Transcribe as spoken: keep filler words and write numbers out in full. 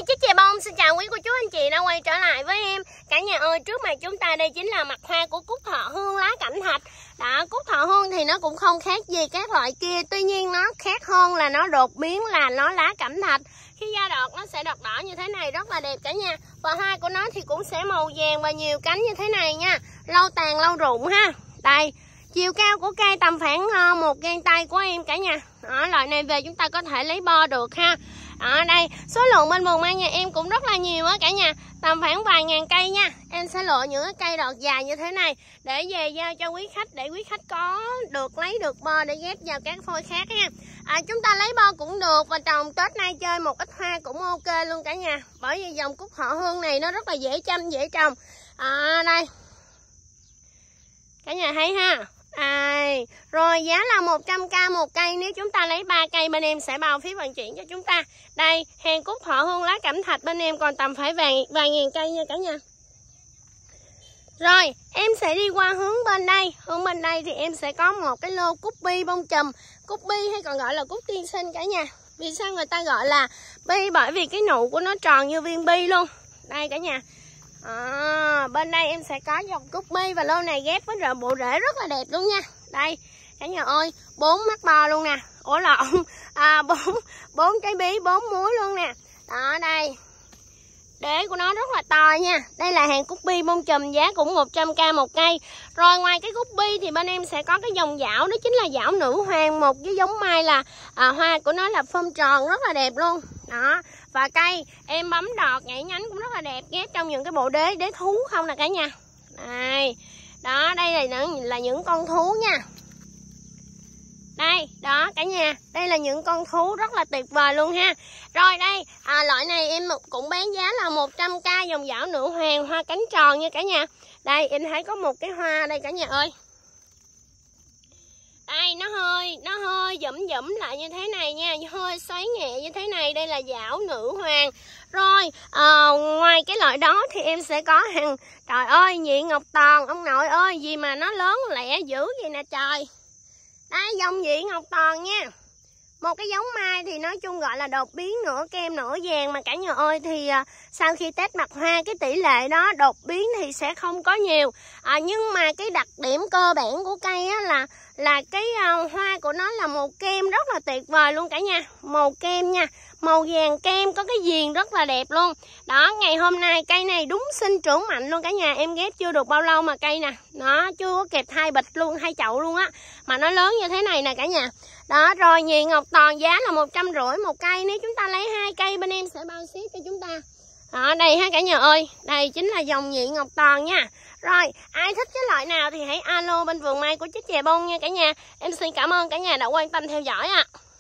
Chiếc chè bông xin chào quý cô chú anh chị đã quay trở lại với em. Cả nhà ơi, trước mặt chúng ta đây chính là mặt hoa của cúc thọ hương lá cẩm thạch. Đó, cúc thọ hương thì nó cũng không khác gì các loại kia, tuy nhiên nó khác hơn là nó đột biến là nó lá cẩm thạch. Khi ra đọt nó sẽ đọt đỏ như thế này, rất là đẹp cả nhà. Và hoa của nó thì cũng sẽ màu vàng và nhiều cánh như thế này nha. Lâu tàn lâu rụng ha. Đây, chiều cao của cây tầm khoảng một gang tay của em cả nhà. Đó, loại này về chúng ta có thể lấy bo được ha. Ở đây số lượng bên vườn mai nhà em cũng rất là nhiều á cả nhà, tầm khoảng vài ngàn cây nha. Em sẽ lựa những cái cây đọt dài như thế này để về giao cho quý khách, để quý khách có được lấy được bo để ghép vào các phôi khác nha. À, chúng ta lấy bo cũng được và trồng Tết nay chơi một ít hoa cũng ok luôn cả nhà. Bởi vì dòng cúc thọ hương này nó rất là dễ chăm dễ trồng. À, đây cả nhà thấy ha. À, rồi giá là một trăm k một cây, nếu chúng ta lấy ba cây bên em sẽ bao phí vận chuyển cho chúng ta. Đây, hàng cúc thọ hương lá cẩm thạch bên em còn tầm phải vài, vài ngàn cây nha cả nhà. Rồi, em sẽ đi qua hướng bên đây. Hướng bên đây thì em sẽ có một cái lô cúc bi bông chùm. Cúc bi hay còn gọi là cúc tiên sinh cả nhà. Vì sao người ta gọi là bi? Bởi vì cái nụ của nó tròn như viên bi luôn. Đây cả nhà. À, bên đây em sẽ có dòng cúc bi và lô này ghép với rợ bộ rễ rất là đẹp luôn nha. Đây cả nhà ơi, bốn mắt bo luôn nè. Ủa lộn, à, bốn bốn trái bí, bốn muối luôn nè. Đó đây, đế của nó rất là to nha. Đây là hàng cúc bi bông chùm, giá cũng một trăm k một cây. Rồi ngoài cái cúc bi thì bên em sẽ có cái dòng dảo, đó chính là dảo nữ hoàng, một cái giống mai là à, hoa của nó là phơm tròn rất là đẹp luôn. Đó, và cây em bấm đọt nhảy nhánh cũng rất là đẹp, ghép trong những cái bộ đế đế thú không nè cả nhà. Đây, đó đây là những là những con thú nha. Đây, đó cả nhà, đây là những con thú rất là tuyệt vời luôn ha. Rồi đây, à, loại này em cũng bán giá là một trăm k, dòng dảo nữ hoàng hoa cánh tròn nha cả nhà. Đây, em thấy có một cái hoa đây cả nhà ơi. Đây, nó hơi nó hơi dẫm dẫm lại như thế này nha, hơi xoáy nhẹ như thế này. Đây là dảo nữ hoàng. Rồi, à, ngoài cái loại đó thì em sẽ có hàng, trời ơi, nhị ngọc toàn, ông nội ơi, gì mà nó lớn lẻ dữ vậy nè trời. Đây, dòng nhị ngọc toàn nha. Một cái giống mai thì nói chung gọi là đột biến nửa kem nửa vàng mà cả nhà ơi. Thì à, sau khi test mặt hoa cái tỷ lệ đó đột biến thì sẽ không có nhiều. À, nhưng mà cái đặc điểm cơ bản của cây á là là cái uh, hoa của nó là màu kem rất là tuyệt vời luôn cả nhà. Màu kem nha, màu vàng kem, có cái viền rất là đẹp luôn. Đó, ngày hôm nay cây này đúng sinh trưởng mạnh luôn cả nhà. Em ghép chưa được bao lâu mà cây nè, nó chưa có kịp hai bịch luôn, hai chậu luôn á, mà nó lớn như thế này nè cả nhà. Đó, rồi nhị ngọc toàn giá là một trăm rưỡi một cây, nếu chúng ta lấy hai cây bên em sẽ bao ship cho chúng ta. Đó, đây ha cả nhà ơi, đây chính là dòng nhị ngọc toàn nha. Rồi, ai thích cái loại nào thì hãy alo bên vườn mai của Chiếc Chè Bông nha cả nhà. Em xin cảm ơn cả nhà đã quan tâm theo dõi ạ. À.